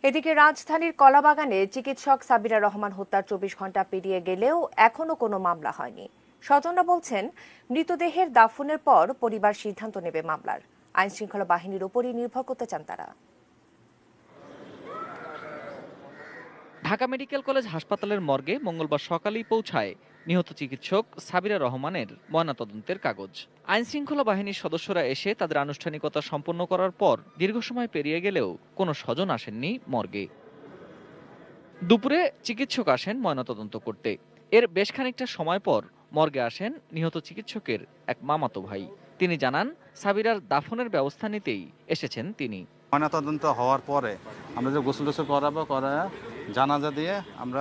এদিকে রাজধানীর কলাবাগানে চিকিৎসক সাবিরা রহমান হত্যার ২৪ ঘন্টা পেরিয়ে গেলেও এখনো কোনো মামলা হয়নি। স্বজনরা বলছেন, মৃতদেহের দাফনের পর পরিবার সিদ্ধান্ত নেবে মামলার। আইন শৃঙ্খলা বাহিনীর উপরই নির্ভর করতে চান তারা। ঢাকা মেডিকেল কলেজ হাসপাতালের মর্গে মঙ্গলবার সকালেই পৌঁছায় নিহত চিকিৎসক সাবিরা রহমানের ময়নাতদন্তের কাগজ। আইন শৃঙ্খলা বাহিনীর সদস্যরা এসে তাদের আনুষ্ঠানিকতা সম্পন্ন করার পর দীর্ঘ সময় পেরিয়ে গেলেও কোনো স্বজন আসেননি মর্গে। দুপুরে চিকিৎসক আসেন ময়নাতদন্ত করতে। এর বেশ খানিকটা সময় পর মর্গে আসেন নিহত চিকিৎসকের এক মামাতো ভাই। তিনি জানান, সাবিরার দাফনের ব্যবস্থা নিতেই এসেছেন তিনি। ময়নাতদন্ত হওয়ার পরে আমরা যে গোসল টোসল করাবো, জানাজা দিয়ে আমরা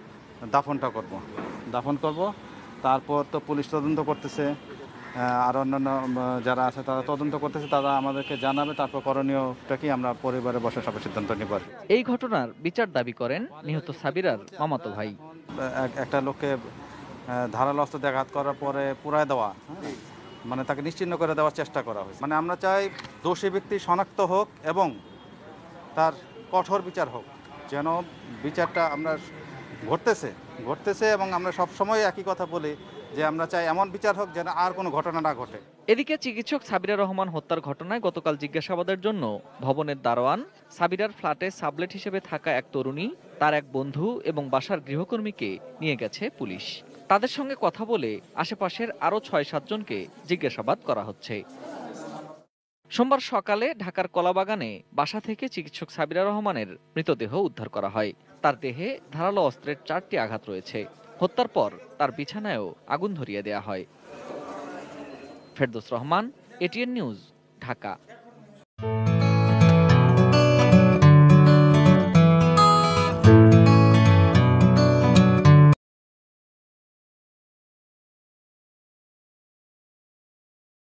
দাফন করব। তারপর তো পুলিশ তদন্ত করতেছে, আর অন্যান্য যারা আছে তারা তদন্ত করতেছে, তারা আমাদেরকে জানাবে। তারপর করণীয়টা কি আমরা পরিবারে বসে সব সিদ্ধান্ত নিব। এই ঘটনার বিচার দাবি করেন নিহত সাবিরার মামাতো ভাই। একটা লোককে ধারালো অস্ত্র দিয়ে আঘাত করার পরে পুরায় দেওয়া, মানে তাকে নিশ্চিহ্ন করে দেওয়ার চেষ্টা করা হয়েছে। মানে আমরা চাই দোষী ব্যক্তি শনাক্ত হোক এবং তার কঠোর বিচার হোক। যেন বিচারটা আমরা ঘটতেছে এবং আমরা সবসময় একই কথা বলি যে আমরা চাই এমন বিচার হোক যেন আর কোনো ঘটনা না ঘটে। এদিকে চিকিৎসক সাবিরা রহমান হত্যার ঘটনায় গতকাল জিজ্ঞাসাবাদের জন্য ভবনের দারোয়ান, সাবিরার ফ্ল্যাটে সাবলেট হিসেবে থাকা এক তরুণী, তার এক বন্ধু এবং বাসার গৃহকর্মীকে নিয়ে গেছে পুলিশ। তাদের সঙ্গে কথা বলে আশেপাশের আরও ৬-৭ জনকে জিজ্ঞাসাবাদ করা হচ্ছে। সোমবার সকালে ঢাকার কলাবাগানে বাসা থেকে চিকিৎসক সাবিরা রহমানের মৃতদেহ উদ্ধার করা হয়। তার দেহে ধারালো অস্ত্রের ৪টি আঘাত রয়েছে। হত্যার পর তার বিছানায়ও আগুন ধরিয়ে দেয়া হয়। Ferdous Rahman, ATN news, Dhaka.